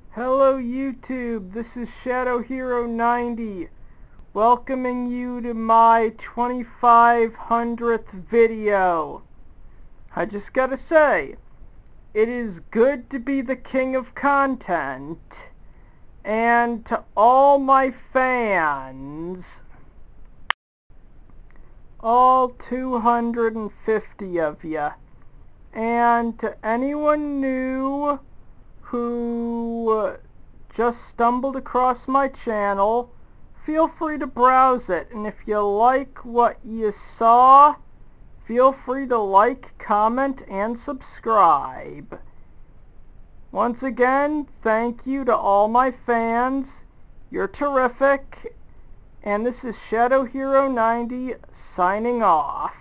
Hello YouTube, this is shadowhero90 welcoming you to my 2500th video. I just gotta say, it is good to be the king of content, and to all my fans, all 250 of you, and to anyone new who just stumbled across my channel, feel free to browse it, and if you like what you saw, feel free to like, comment, and subscribe. Once again, thank you to all my fans. You're terrific, and this is shadowhero90 signing off.